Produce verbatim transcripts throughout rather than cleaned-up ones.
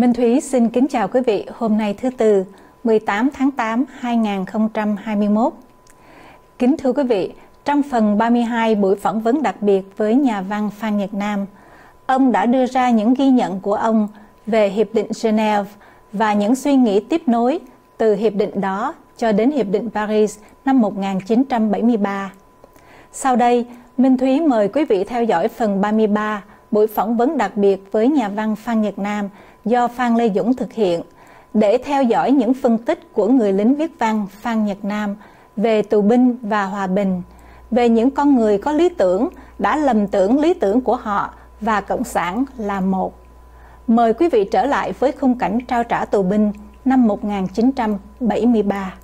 Minh Thúy xin kính chào quý vị hôm nay thứ Tư, mười tám tháng tám năm hai nghìn không trăm hai mươi mốt. Kính thưa quý vị, trong phần ba mươi hai buổi phỏng vấn đặc biệt với nhà văn Phan Nhật Nam, ông đã đưa ra những ghi nhận của ông về Hiệp định Geneva và những suy nghĩ tiếp nối từ hiệp định đó cho đến Hiệp định Paris năm một nghìn chín trăm bảy mươi ba. Sau đây, Minh Thúy mời quý vị theo dõi phần ba mươi ba buổi phỏng vấn đặc biệt với nhà văn Phan Nhật Nam do Phan Lê Dũng thực hiện, để theo dõi những phân tích của người lính viết văn Phan Nhật Nam về tù binh và hòa bình, về những con người có lý tưởng đã lầm tưởng lý tưởng của họ và Cộng sản là một. Mời quý vị trở lại với khung cảnh trao trả tù binh năm một nghìn chín trăm bảy mươi ba.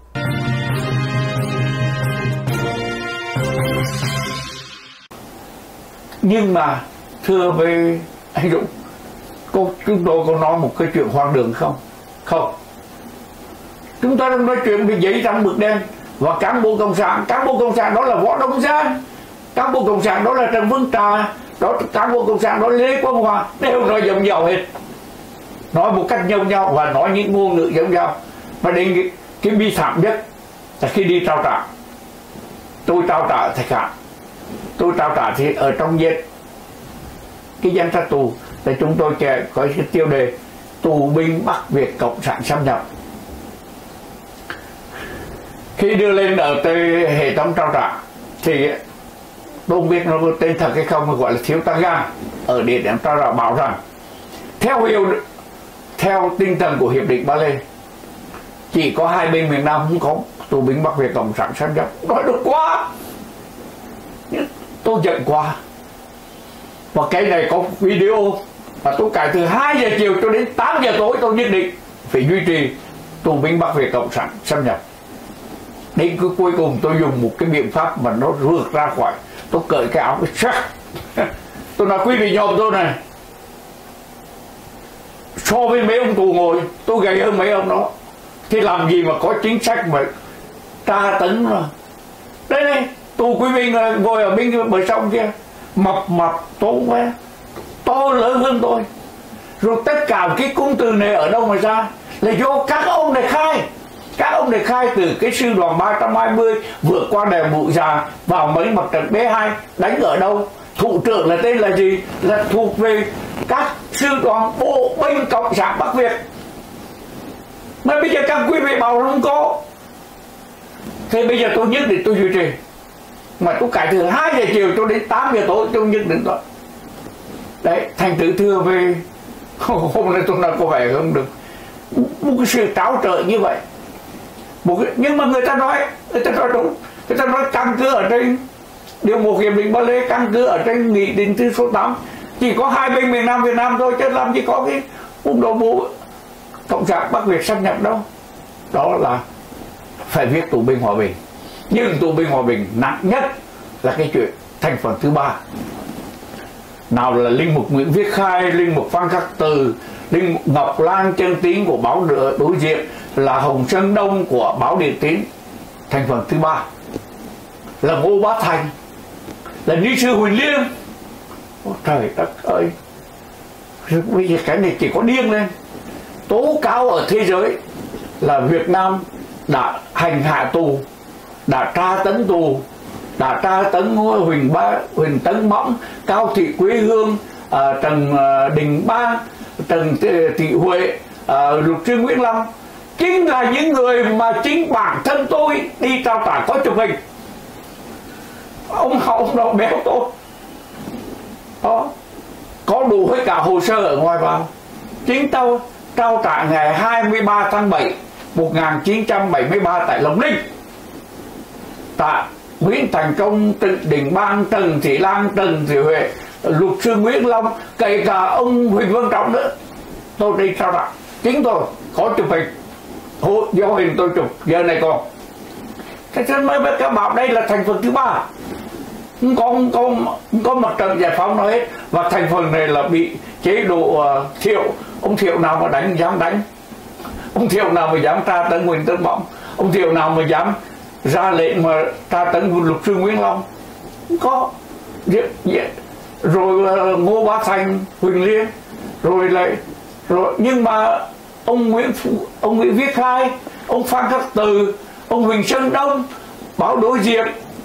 Nhưng mà thưa với anh Dũng, cô, chúng tôi có nói một cái chuyện hoang đường không? Không. Chúng ta đang nói chuyện về giấy trắng mực đen và cán bộ cộng sản. Cán bộ cộng sản đó là Võ Đống Giang, cán bộ cộng sản đó là Trần Vương Trà, đó cán bộ cộng sản đó là Lê Quang Hòa, đều nói giống nhau hết, nói một cách giống nhau và nói những ngôn ngữ giống nhau. Và đến cái, cái bi thảm nhất là khi đi trao trả, tôi trao trả thạch hạn, tôi trao trả thì ở trong diện cái danh sách tù thì chúng tôi sẽ có cái tiêu đề tù binh Bắc Việt Cộng sản xâm nhập. Khi đưa lên ở tới hệ thống trao trả thì tôi không biết nó có tên thật hay không, mà gọi là thiếu tá Gan ở địa điểm trao trả bảo rằng theo hiệu theo tinh thần của hiệp định Ba Lê, chỉ có hai bên miền Nam không có tù binh Bắc Việt Cộng sản xâm nhập. Nói được quá, tôi giận quá. Và cái này có video và tôi cài từ hai giờ chiều cho đến tám giờ tối, tôi nhất định phải duy trì tù binh Bắc Việt Cộng sản xâm nhập. Đến cứ cuối cùng tôi dùng một cái biện pháp mà nó vượt ra khỏi, tôi cởi cái áo cái sắc. Tôi nói quý vị nhộm tôi này, so với mấy ông tù ngồi tôi gầy hơn mấy ông đó, thì làm gì mà có chính sách mà tra tấn mà. Đây này, tù quý vị ngồi ở bên bờ sông kia, mập mập tố quá, to lớn hơn tôi. Rồi tất cả cái cung từ này ở đâu mà ra? Là do các ông này khai. Các ông này khai từ cái sư đoàn ba trăm hai mươi vượt qua đèo Bụi Già vào mấy mặt trận B hai, đánh ở đâu? Thủ trưởng là tên là gì? Là thuộc về các sư đoàn bộ binh Cộng sản Bắc Việt. Mà bây giờ các quý vị bảo không có. Thế bây giờ tôi nhất định tôi duy trì. Mà tôi cải từ hai giờ chiều cho đến tám giờ tối tôi nhất định thôi. Đấy, thành tự thưa về hôm nay tôi nói có vẻ không được một cái sự tráo trợ như vậy. Một cái, nhưng mà người ta nói, người ta nói đúng, người ta nói căn cứ ở trên điều một hiệp định Ba Lê, căn cứ ở trên nghị định thứ số tám, chỉ có hai bên miền Nam Việt Nam thôi, chứ làm gì có cái quân đội bộ Cộng sản Bắc Việt xâm nhập đâu. Đó là phải viết tù binh hòa bình. Nhưng tù binh hòa bình nặng nhất là cái chuyện thành phần thứ ba. Nào là linh mục Nguyễn Viết Khai, linh mục Phan Khắc Từ, linh mục Ngọc Lan Chân Tín của báo đối diện, là Hồng Sơn Đông của báo Điện Tín. Thành phần thứ ba là Ngô Bá Thành, là ni sư Huỳnh Liên. Ôi trời đất ơi, bây giờ cái này chỉ có điên lên. Tố cáo ở thế giới là Việt Nam đã hành hạ tù, đã tra tấn tù, đã tra tấn Huỳnh Ba, Huỳnh Tấn Mõng, Cao Thị Quế Hương, à, Trần Đình Bang, Trần Thị Huệ, à, Luật sư Nguyễn Long. Chính là những người mà chính bản thân tôi đi trao trả có chụp hình. Ông ông đó béo tôi đó, có đủ hết cả hồ sơ ở ngoài vào. Chính tao trao trả ngày hai mươi ba tháng bảy một nghìn chín trăm bảy mươi ba tại Long Ninh. Tạ Nguyễn Thành Công, Trịnh Đình Bang, Trần Thị Lan, Trần Thị Huệ, Luật sư Nguyễn Long, kể cả ông Huỳnh Văn Trọng nữa, tôi đi trao trả. Chính tôi có chụp hình, hộ do hình tôi chụp giờ này còn. Thế nên mới các bảo đây là thành phần thứ ba, không có không có không có mặt trận giải phóng nói hết. Và thành phần này là bị chế độ uh, Thiệu. Ông Thiệu nào mà đánh dám đánh, ông Thiệu nào mà dám tra tấn Huỳnh Tấn Mõng, ông Thiệu nào mà dám ra lệnh mà tra tấn Luật sư Nguyễn Long, không có. Rồi uh, Ngô Bá Thành, Huỳnh Liên, rồi lại rồi nhưng mà ông Nguyễn Phú, ông Nguyễn Viết Khai, ông Phan Khắc Từ, ông Huỳnh Sơn Đông, báo Đối Diện,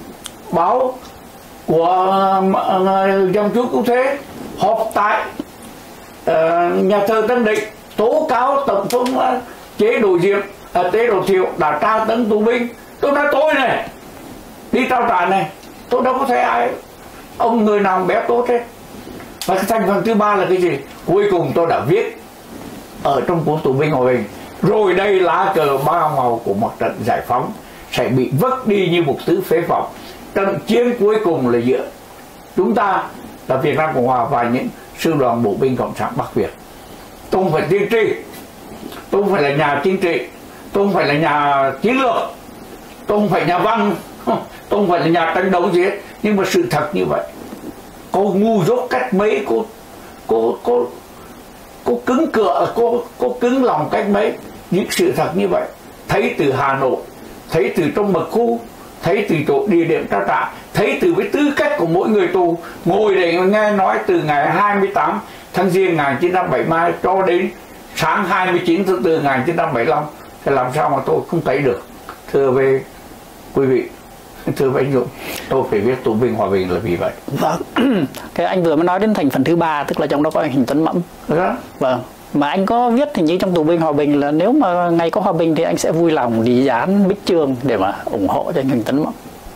báo của uh, dòng chúa Cứu Thế họp tại uh, nhà thờ Tân Định tố cáo tổng thống uh, chế độ Diệm, uh, chế độ Thiệu đã tra tấn tù binh. Tôi nói tôi này đi trao trả này, tôi đâu có thấy ai ông người nào béo tốt hết. Và cái thành phần thứ ba là cái gì? Cuối cùng tôi đã viết ở trong cuốn Tù binh hòa bình, rồi đây lá cờ ba màu của mặt trận giải phóng sẽ bị vứt đi như một thứ phế phẩm. Trận chiến cuối cùng là giữa chúng ta là Việt Nam Cộng Hòa và những sư đoàn bộ binh cộng sản Bắc Việt. Tôi không phải tiên tri, tôi không phải là nhà chính trị, tôi không phải là nhà chiến lược, tôi không phải nhà văn, tôi không phải là nhà tranh đấu gì hết, nhưng mà sự thật như vậy. Cô ngu dốt cách mấy, cô cô cô cô cứng cựa, cô cô cứng lòng cách mấy, những sự thật như vậy. Thấy từ Hà Nội, thấy từ trong mật khu, thấy từ chỗ địa điểm trao trả, thấy từ với tư cách của mỗi người tù ngồi để nghe nói từ ngày hai mươi tám tháng Giêng một nghìn chín trăm bảy mươi hai cho đến sáng hai mươi chín tháng tư một nghìn chín trăm bảy mươi lăm, thì làm sao mà tôi không thấy được. Thưa với quý vị, thưa với anh Dũng, tôi phải viết Tù binh hòa bình là vì vậy. Vâng. Cái anh vừa mới nói đến thành phần thứ ba, tức là trong đó có anh Huỳnh Tấn Mẫm. Đó. Vâng. Mà anh có viết hình như trong Tù binh hòa bình là nếu mà ngày có hòa bình thì anh sẽ vui lòng đi dán bích chương để mà ủng hộ cho anh Huỳnh Tấn Mẫm.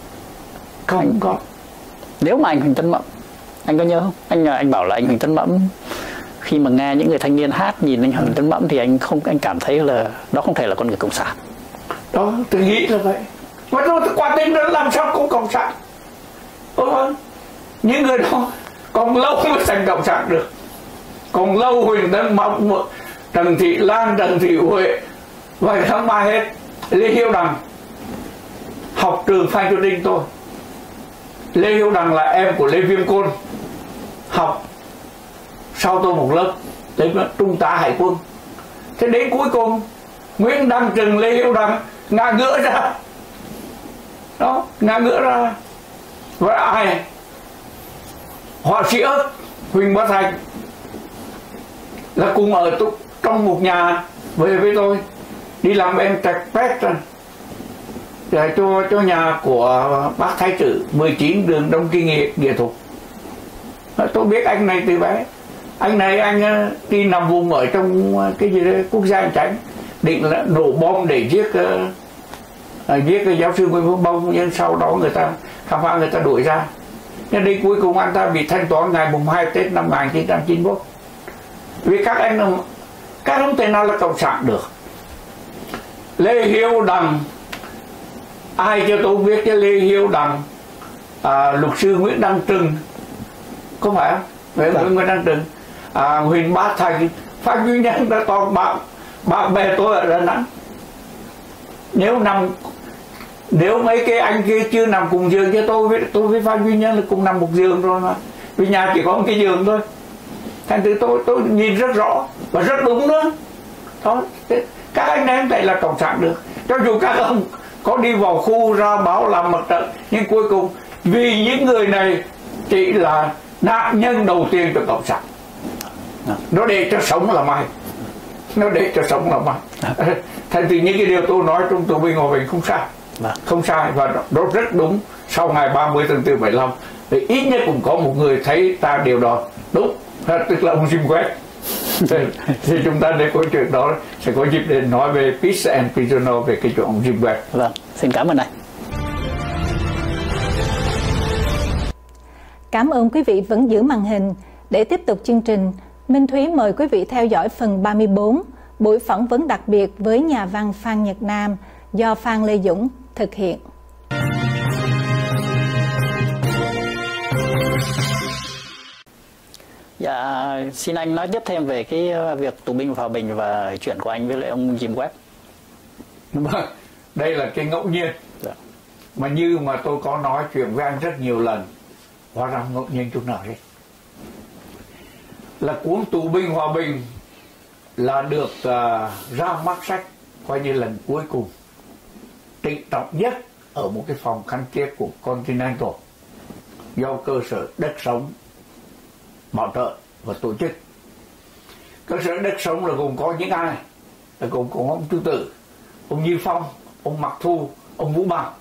Không anh... có. Nếu mà anh Huỳnh Tấn Mẫm, anh có nhớ không? Anh anh bảo là anh Huỳnh Tấn Mẫm khi mà nghe những người thanh niên hát nhìn anh Huỳnh Tấn Mẫm thì anh không anh cảm thấy là đó không thể là con người cộng sản. Đó, tôi nghĩ là vậy. Mà tôi quả tình đó làm sao có cộng sản. Ôi, những người đó còn lâu mới thành cộng sản được. Còn lâu Huỳnh Tấn Mẫm, Trần Thị Lan, Trần Thị Huệ, vài tháng ba hết. Lê Hiếu Đằng học trường Phan Chu Trinh tôi. Lê Hiếu Đằng là em của Lê Viêm Côn, học sau tôi một lớp, đấy là trung tá hải quân. Thế đến cuối cùng Nguyễn Đăng Trừng, Lê Hiếu Đằng ngã ngửa ra, đó, ngã ngửa ra. Và ai? Họa sĩ ớt Huỳnh Bá Thành là cùng ở trong một nhà về với tôi, đi làm em trạch pét rồi để cho cho nhà của bác Thái Tử mười chín đường Đông Kinh Nghệ, Nghệ Thuật. Tôi biết anh này từ bé. Anh này anh đi nằm vùng ở trong cái gì đấy quốc gia hành chánh, định là nổ bom để giết uh, giết cái giáo sư Nguyễn Phú Bông, nhưng sau đó người ta khám phá, người ta đuổi ra. Nhưng đến cuối cùng anh ta bị thanh toán ngày mùng hai Tết năm một nghìn chín trăm chín mươi mốt. Vì các anh các không thể nào là cộng sản được. Lê Hiếu Đằng, ai cho tôi biết cái Lê Hiếu Đằng, à, luật sư Nguyễn Đăng Trừng, có phải không? Nguyễn, Nguyễn, Nguyễn Đăng Trừng, à, Huỳnh Bá Thành, Phan Duy Nhân đã toàn bạn bạn bè tôi ở Đà Nẵng. Nếu nằm nếu mấy cái anh kia chưa nằm cùng giường với tôi, với tôi với Phan Duy Nhân là cùng nằm một giường rồi mà, vì nhà chỉ có một cái giường thôi. Thành từ tôi tôi nhìn rất rõ và rất đúng nữa. Đó, các anh em này là cộng sản được. Cho dù các ông có đi vào khu ra báo làm mặt trận, nhưng cuối cùng vì những người này chỉ là nạn nhân đầu tiên của cộng sản. Nó để cho sống là may, nó để cho sống là may. Thành từ những cái điều tôi nói trong Tù binh hòa bình không sai, không sai và nó rất đúng. Sau ngày ba mươi tháng tư bảy mươi lăm thì ít nhất cũng có một người thấy ta điều đó đúng, tức là ông Jim West. Thì chúng ta để có chuyện đó sẽ có dịp để nói về Peace and Prisoner, về cái chuyện ông Jim West. Vâng, xin cảm ơn anh. Cảm ơn quý vị vẫn giữ màn hình. Để tiếp tục chương trình, Minh Thúy mời quý vị theo dõi phần ba mươi bốn, buổi phỏng vấn đặc biệt với nhà văn Phan Nhật Nam do Phan Lê Dũng thực hiện. Dạ, xin anh nói tiếp thêm về cái việc tù binh hòa bình và chuyện của anh với lại ông Jim Webb. Vâng, đây là cái ngẫu nhiên. Dạ. Mà như mà tôi có nói chuyện với anh rất nhiều lần, hóa ra ngẫu nhiên chút nào hết. Là cuốn Tù binh hòa bình là được uh, ra mắt sách coi như lần cuối cùng, trịnh trọng nhất ở một cái phòng khăn chiết của Continental do cơ sở Đất Sống bảo trợ và tổ chức. Cơ sở đất sống là gồm có những ai? Là gồm có ông Chu Tử, ông Như Phong, ông Mặc Thu, ông Vũ Bằng.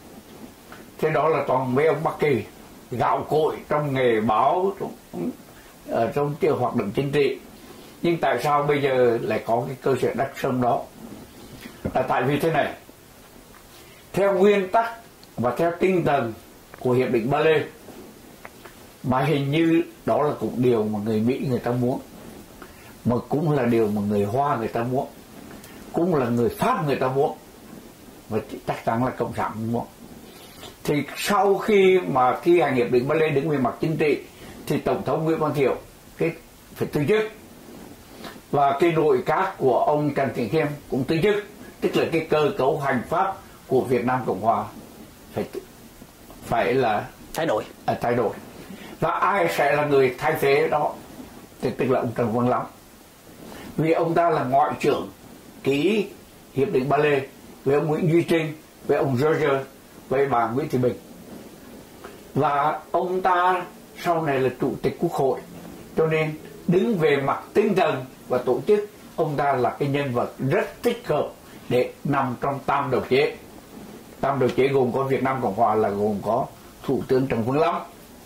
Thế đó là toàn mấy ông Bắc Kỳ gạo cội trong nghề báo, trong, ở trong cái hoạt động chính trị. Nhưng tại sao bây giờ lại có cái cơ sở đất sống đó? Là tại vì thế này, theo nguyên tắc và theo tinh thần của Hiệp định Ba Lê, mà hình như đó là cũng điều mà người Mỹ người ta muốn, mà cũng là điều mà người Hoa người ta muốn, cũng là người Pháp người ta muốn, và chắc chắn là Cộng sản muốn. Thì sau khi mà thi hành Hiệp định Ba Lê đứng về mặt chính trị thì Tổng thống Nguyễn Văn Thiệu cái phải từ chức, và cái nội các của ông Trần Thị Khiêm cũng từ chức, tức là cái cơ cấu hành pháp của Việt Nam Cộng Hòa phải phải là thay đổi. À, thay đổi. Và ai sẽ là người thay thế đó? Thì tức là ông Trần Văn Lắm, vì ông ta là ngoại trưởng ký Hiệp định Ba Lê với ông Nguyễn Duy Trinh, với ông George, với bà Nguyễn Thị Bình. Và ông ta sau này là chủ tịch Quốc hội, cho nên đứng về mặt tinh thần và tổ chức, ông ta là cái nhân vật rất thích hợp để nằm trong tam đầu chế. Tam đầu chế gồm có Việt Nam Cộng Hòa là gồm có Thủ tướng Trần Văn Lắm,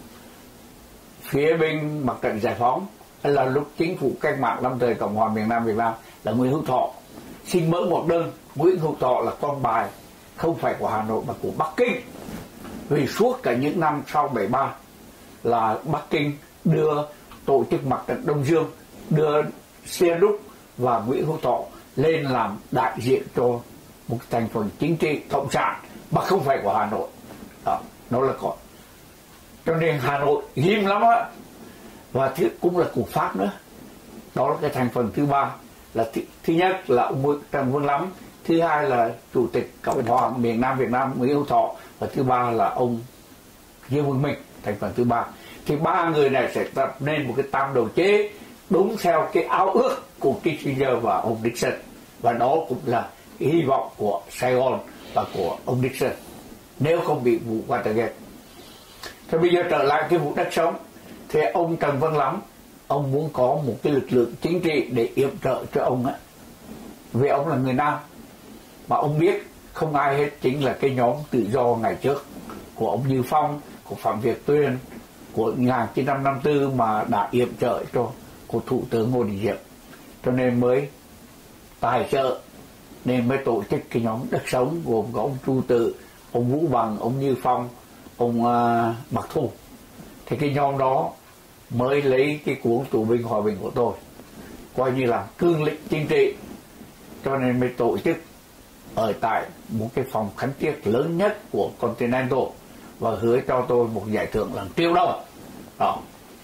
phía bên Mặt trận Giải phóng là lúc chính phủ cách mạng lâm thời Cộng hòa miền Nam Việt Nam là Nguyễn Hữu Thọ. Xin mở một đơn, Nguyễn Hữu Thọ là con bài không phải của Hà Nội mà của Bắc Kinh, vì suốt cả những năm sau bảy ba là Bắc Kinh đưa tổ chức Mặt trận Đông Dương, đưa Sihanouk Đúc và Nguyễn Hữu Thọ lên làm đại diện cho một thành phần chính trị cộng sản mà không phải của Hà Nội. Đó, đó là có. Cho nên Hà Nội ghim lắm á. Và thứ cũng là của Pháp nữa. Đó là cái thành phần thứ ba. Là th thứ nhất là ông Trần Văn Lắm, thứ hai là chủ tịch Cộng hòa miền Nam Việt Nam Nguyễn Hữu Thọ, và thứ ba là ông Dương Văn Minh, thành phần thứ ba. Thì ba người này sẽ tập nên một cái tam đầu chế đúng theo cái ao ước của Kissinger và ông Nixon, và đó cũng là cái hy vọng của Sài Gòn và của ông Nixon nếu không bị vụ Watergate. Thì bây giờ trở lại cái vụ đất sống, thì ông Trần Văn Lắm ông muốn có một cái lực lượng chính trị để yểm trợ cho ông á, vì ông là người Nam, mà ông biết không ai hết chính là cái nhóm tự do ngày trước của ông Như Phong, của Phạm Việt Tuyên, của một nghìn chín trăm năm mươi tư mà đã yểm trợ cho của Thủ tướng Ngô Đình Diệm, cho nên mới tài trợ, nên mới tổ chức cái nhóm đất sống gồm có ông Chu Tự, ông Vũ Bằng, ông Như Phong, ông uh, Mặc Thu. Thì cái nhóm đó mới lấy cái cuốn Tù binh hòa bình của tôi coi như là cương lĩnh chính trị, cho nên mới tổ chức ở tại một cái phòng khánh tiết lớn nhất của Continental và hứa cho tôi một giải thưởng là triệu đồng. Đó.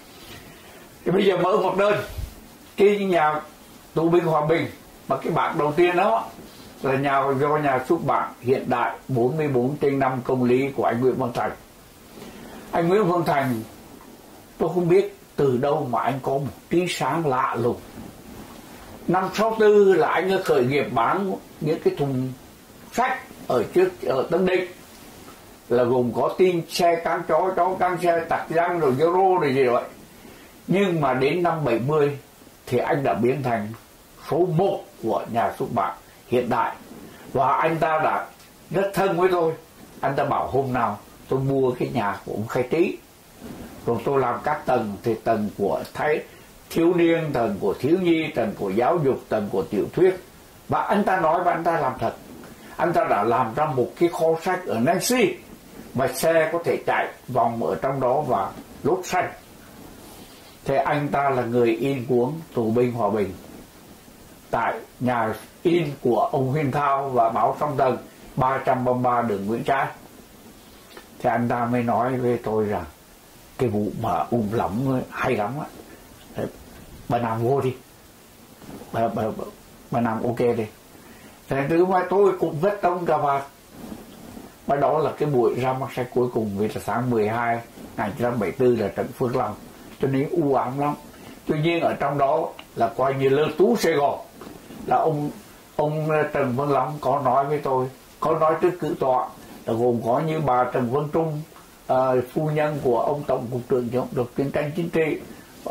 Thì bây giờ mở một đơn, cái nhà Tù binh hòa bình mà cái bản đầu tiên đó là nhà do nhà xuất bản Hiện Đại bốn mươi bốn trên năm công lý của anh Nguyễn Văn Thành. Anh Nguyễn Văn Thành tôi không biết từ đâu mà anh có một trí sáng lạ lùng. Năm sáu tư là anh đã khởi nghiệp bán những cái thùng sách ở trước ở Tân Định, là gồm có tin xe cán chó, chó cán xe, tạc răng rồi euro rồi gì vậy. Nhưng mà đến năm bảy mươi thì anh đã biến thành số một của nhà xuất bản Hiện Đại, và anh ta đã rất thân với tôi. Anh ta bảo hôm nào tôi mua cái nhà của ông Khai Trí, rồi tôi làm các tầng, thì tầng của thái thiếu niên, tầng của thiếu nhi, tầng của giáo dục, tầng của tiểu thuyết. Và anh ta nói và anh ta làm thật. Anh ta đã làm ra một cái kho sách ở Nancy mà xe có thể chạy vòng ở trong đó và lốt sách. Thì anh ta là người in cuốn Tù binh hòa bình tại nhà in của ông Huyên Thao và báo Song Tầng ba trăm ba mươi ba đường Nguyễn Trãi. Thì anh ta mới nói với tôi rằng cái vụ mà ung lắm hay lắm á, bà làm vô đi, bà, bà, bà, bà làm ok đi. Thì từ mà tôi cũng vết tông cả vào. Và đó là cái buổi ra mắt sách cuối cùng, vì là tháng mười hai năm một nghìn chín trăm bảy mươi tư là trận Phước Long, cho nên u ám lắm. Tuy nhiên ở trong đó là coi như lơ tú Sài Gòn, là ông ông Trần Văn Lắm có nói với tôi, có nói trước cử tọa, là gồm có như bà Trần Văn Trung, uh, phu nhân của ông Tổng cục trưởng chống được chiến tranh chính trị,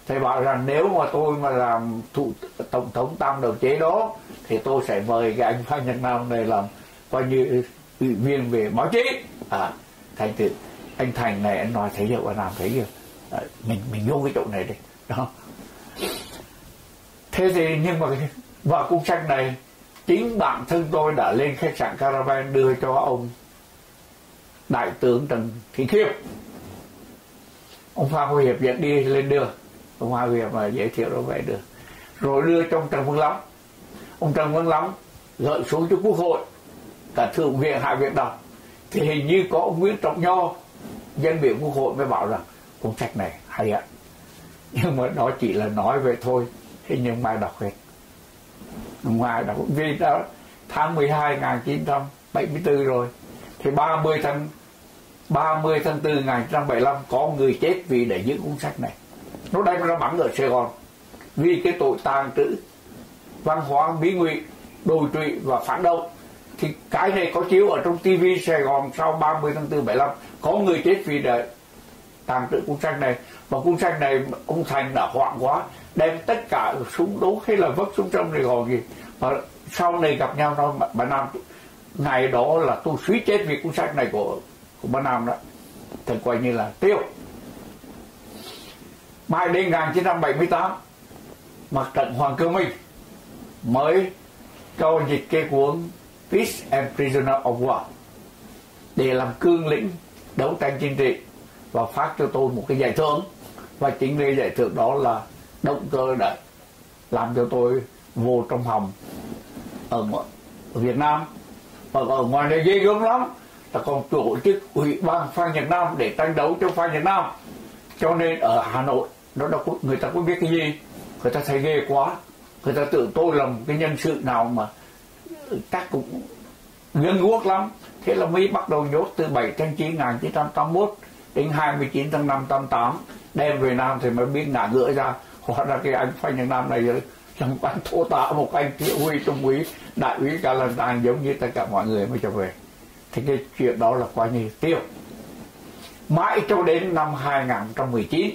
Thầy bảo rằng nếu mà tôi mà làm thủ, tổng thống tam đầu chế đó thì tôi sẽ mời cái anh Phan Nhật Nam này làm coi như ủy viên về báo chí. À, thành từ anh Thành này anh nói thấy chưa, anh làm thấy chưa, à, mình mình vô cái chỗ này đi đó. Thế thì nhưng mà vào cuốn sách này chính bản thân tôi đã lên khách sạn Caravan đưa cho ông đại tướng Trần Thị Khiêm, ông Phan Huy Hiệp dẫn đi lên đường, ông Phan Huy Hiệp mà giới thiệu đó về được, rồi đưa cho ông Trần Văn Lắm. Ông Trần Văn Lắm gửi xuống cho Quốc hội, cả Thượng viện Hạ viện đọc, thì hình như có ông Nguyễn Trọng Nho dân biểu Quốc hội mới bảo rằng cuốn sách này hay ạ, nhưng mà đó chỉ là nói về thôi, thế nhưng mai đọc hết, ngoài đọc vì đó tháng mười hai năm một nghìn chín trăm bảy mươi tư rồi, thì ba mươi tháng tư năm một nghìn chín trăm bảy mươi lăm có người chết vì để giữ cuốn sách này. Nó đem ra bắn ở Sài Gòn vì cái tội tàng trữ văn hóa mỹ ngụy, đồi trụy và phản động. Thì cái này có chiếu ở trong ti vi Sài Gòn sau ba mươi tháng tư bảy mươi lăm, có người chết vì để tàng trữ cuốn sách này. Và cuốn sách này ông Thành đã hoảng quá, đem tất cả súng đố hay là vấp súng trong này còn gì. Và sau này gặp nhau nó bà Nam, ngày đó là tôi suýt chết vì cuốn sách này của của bà Nam đó, thì coi như là tiêu. Mãi đến một nghìn chín trăm bảy mươi tám mặt trận Hoàng Cơ Minh mới cho dịch cái cuốn Peace and Prisoner of War để làm cương lĩnh đấu tranh chính trị và phát cho tôi một cái giải thưởng. Và chính cái giải thưởng đó là động cơ để làm cho tôi vô trong hầm ở, ở Việt Nam. Và ở ngoài này ghê gớm lắm, là còn tổ chức ủy ban Phan Nhật Nam để tranh đấu cho Phan Nhật Nam. Cho nên ở Hà Nội nó đã, người ta có biết cái gì, người ta thấy ghê quá, người ta tưởng tôi là một cái nhân sự nào mà chắc cũng gương guốc lắm. Thế là mới bắt đầu nhốt từ bảy tháng chín năm một nghìn chín trăm tám mươi mốt đến hai mươi chín tháng năm năm tám, đem về Nam thì mới biết ngã ngựa ra. Hóa ra cái anh Phan Nhật Nam này là một anh thô tả, một anh thiếu huy, trung úy, đại úy cả lần tàn giống như tất cả mọi người mới trở về. Thì cái chuyện đó là coi như tiêu. Mãi cho đến năm hai nghìn không trăm mười chín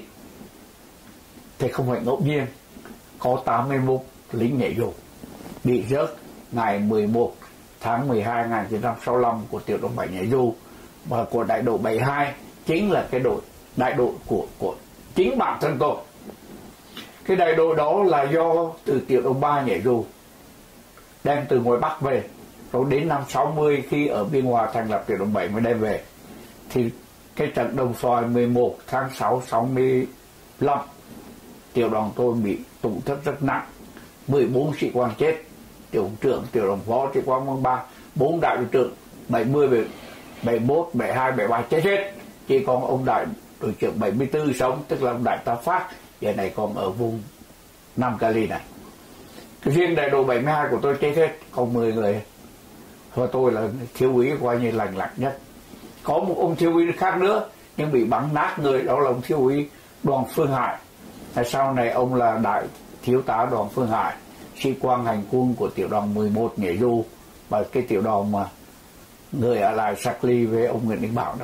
thì không phải ngẫu nhiên, có tám mươi mốt lính nhảy dù bị rớt ngày mười một tháng mười hai năm một nghìn chín trăm sáu mươi lăm của tiểu đội bảy nhảy dù, và của đại đội bảy mươi hai chính là cái đội đại đội của của chính bản thân tôi. Cái đại đội đó là do từ tiểu đội ba nhảy dù đem từ ngoài Bắc về, rồi đến năm sáu mươi khi ở Biên Hòa thành lập tiểu đội bảy mới đem về. Thì cái trận Đồng Xoài mười một tháng sáu sáu mươi lăm tiểu đoàn tôi bị tổn thất rất nặng, mười bốn sĩ quan chết, tiểu trưởng, tiểu đoàn phó, sĩ quan môn ba, bốn đại đội trưởng, bảy mươi, bảy mươi mốt, bảy mươi hai, bảy mươi ba chết hết. Chỉ còn ông đại đội trưởng bảy mươi tư sống, tức là ông đại tá Phát, giờ này còn ở vùng Nam Cali này. Cái riêng đại đội bảy mươi hai của tôi chết hết, còn mười người. Và tôi là thiếu úy coi như lành lặn nhất. Có một ông thiếu úy khác nữa nhưng bị bắn nát người, đó là ông thiếu úy Đoàn Phương Hải. Sau này ông là đại thiếu tá Đoàn Phương Hải, sĩ quan hành quân của tiểu đoàn mười một nhảy dù, và cái tiểu đoàn mà người ở lại Sacli với ông Nguyễn Đình Bảo đấy.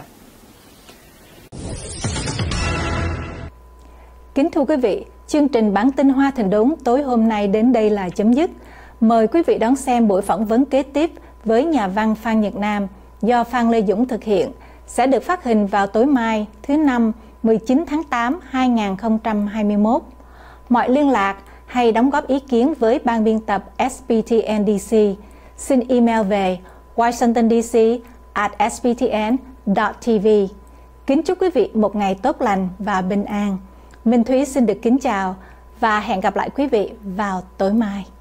Kính thưa quý vị, chương trình bản tin Hoa Thịnh Đốn tối hôm nay đến đây là chấm dứt. Mời quý vị đón xem buổi phỏng vấn kế tiếp với nhà văn Phan Nhật Nam do Phan Lê Dũng thực hiện, sẽ được phát hình vào tối mai thứ Năm mười chín tháng tám năm hai nghìn không trăm hai mươi mốt. Mọi liên lạc hay đóng góp ý kiến với ban biên tập ét pê tê en đê xê xin email về washington d c at s p t n dot t v. Kính chúc quý vị một ngày tốt lành và bình an. Minh Thúy xin được kính chào và hẹn gặp lại quý vị vào tối mai.